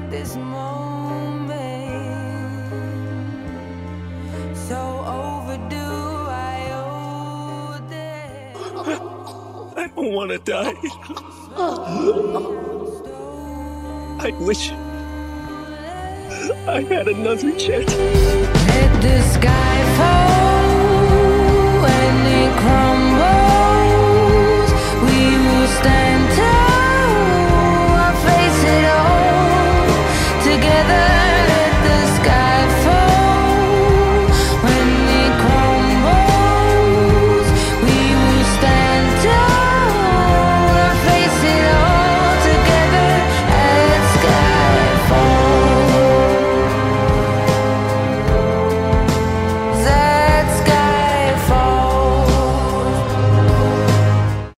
this moment, so overdue. I owed it. I don't want to die. I wish I had another chance. Let the sky fall when it crawls.